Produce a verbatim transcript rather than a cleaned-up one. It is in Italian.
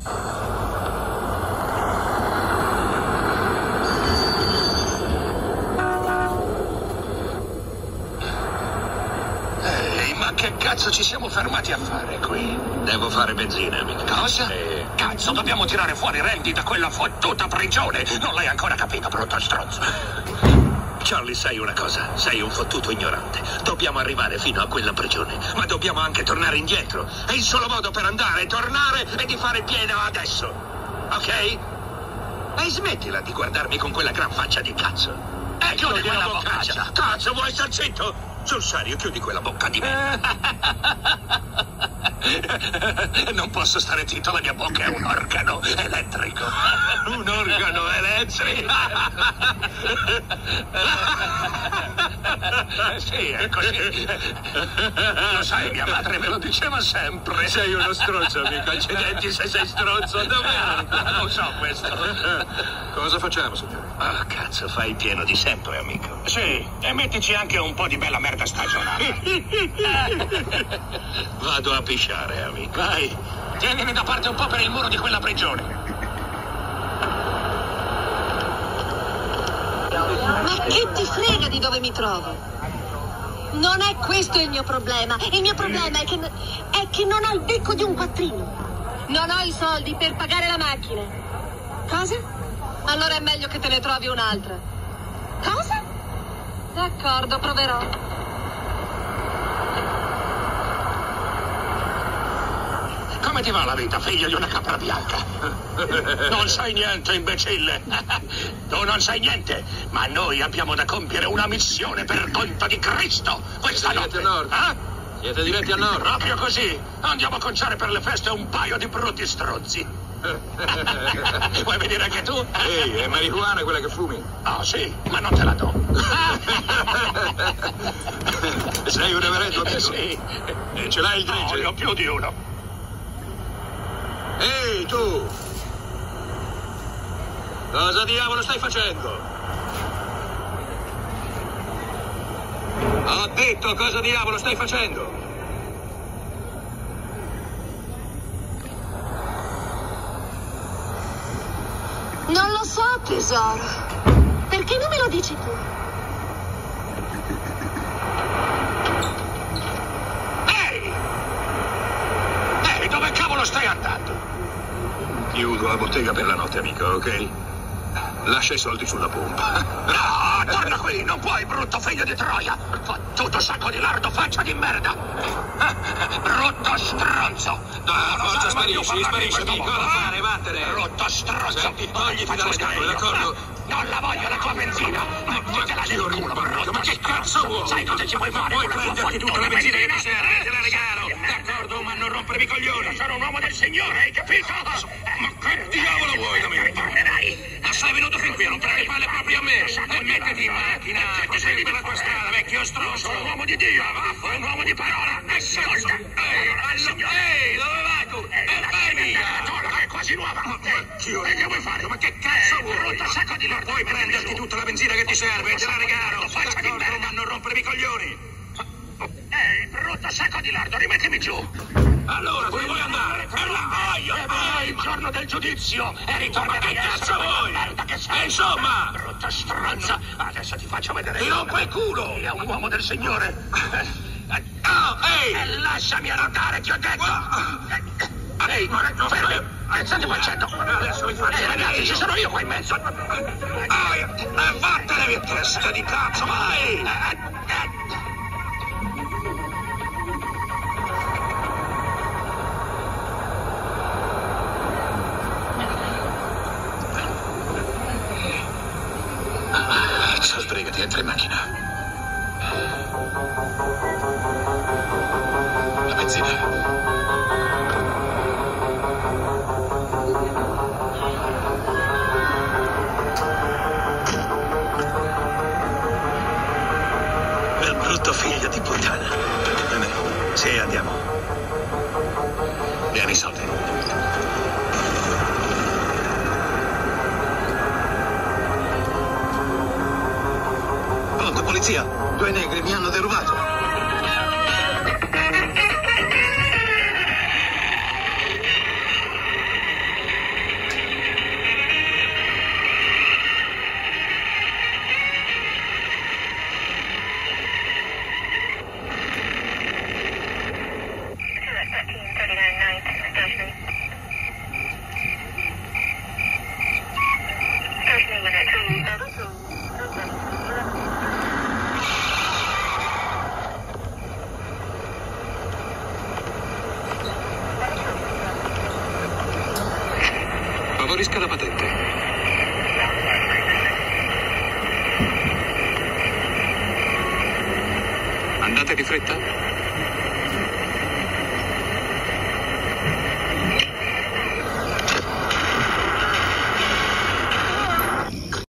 Che cazzo ci siamo fermati a fare qui? Devo fare benzina, amico. Cosa? E... Cazzo, dobbiamo tirare fuori Randy da quella fottuta prigione! Non l'hai ancora capito, brutto stronzo! Charlie, sai una cosa? Sei un fottuto ignorante. Dobbiamo arrivare fino a quella prigione, ma dobbiamo anche tornare indietro. È il solo modo per andare, tornare e di fare pieno adesso. Ok? E smettila di guardarmi con quella gran faccia di cazzo. E chiudi quella boccaccia! Cazzo, vuoi star zitto? Sul serio, chiudi quella bocca di me. Non posso stare zitto, la mia bocca è un organo elettrico. Un organo elettrico. Sì, è così. Lo sai, mia madre me lo diceva sempre. Sei uno stronzo, amico. Accidenti se sei stronzo. Dov'è? Non so questo. Cosa facciamo, signore? Oh, cazzo, fai pieno di sempre, amico. Sì, e mettici anche un po' di bella merda stagionale. Vado a pisciare, amico. Vai, tienimi da parte un po' per il muro di quella prigione. Ma che ti frega di dove mi trovo? Non è questo il mio problema. Il mio problema è che, è che non ho il becco di un quattrino. Non ho i soldi per pagare la macchina. Cosa? Allora è meglio che te ne trovi un'altra. Cosa? D'accordo, proverò. Come ti va la vita, figlio di una capra bianca? Non sai niente, imbecille. Tu non sai niente, ma noi abbiamo da compiere una missione per conto di Cristo questa Siete notte. a nord. Eh? Siete diretti a nord. Proprio così. Andiamo a conciare per le feste un paio di brutti stronzi. Vuoi venire anche tu? Ehi, è marijuana quella che fumi? Oh sì, ma non te la do. Sei un reverendo amico? Eh, sì. E ce l'hai il No, gregge? ne ho più di uno. Ehi, tu! Cosa diavolo stai facendo? Ho detto cosa diavolo stai facendo? Non lo so, tesoro. Perché non me lo dici tu? Ehi! Ehi, dove cavolo stai andando? Chiudo la bottega per la notte, amico, ok? Lascia i soldi sulla pompa. No, torna qui, non puoi, brutto figlio di Troia! Fottuto sacco di lardo, faccia di merda! Brutto stronzo! No, forza, sparisci, sparisci, amico, cosa fare, vattene! Brutto stronzo! Senti, togliti dalle scatole, d'accordo? Non la voglio la tua benzina! Mettitela nel culo, brutto! Ma che cazzo vuoi? Sai cosa ci vuoi fare? Puoi con la tua prenderti tutta la fottuta benzina che ti benzina? serve, te la regalo! D'accordo, ma non rompermi i coglioni! Sono un uomo del Signore, hai capito? Ma che diavolo vuoi da me? Ritornerai! Sei venuto fin qui a rompere le palle proprio a me! E mettiti in macchina! Ti segui per la tua strada, vecchio stronzo! Sono un uomo di Dio, un uomo di parola! Ascolta! Ehi, dove vai tu? E vai via! È quasi nuova! E che vuoi fare? Ma che cazzo vuoi? Brutto sacco di lordo! Puoi prenderti tutta la benzina che ti serve, te la regalo! Faccia di D'accordo, merda. ma non rompermi i coglioni! Ehi, brutto sacco di lardo, rimettimi giù! Allora, dove vuoi andare? Per la boia! È il giorno del giudizio e ritornerai Ma che a cazzo essere quella vuoi? merda che sei! E insomma! Brutto stronzo! Adesso ti faccio vedere... Ti rompo il culo! È un uomo del Signore! Oh, ehi! E lasciami andare, ti ho detto! Ehi, fermi! Alzate facendo! Adesso mi faccio Ehi, ragazzi, vedere ci io. sono io qua in mezzo! Ah, e vattene via, testa di cazzo, vai! Sbrigati, entra in macchina. La benzina. Quel brutto figlio di puttana. Bene, sì, andiamo. Vieni i soldi. Pronto, polizia? Due negri mi hanno derubato. Favorisca la patente. Andate di fretta?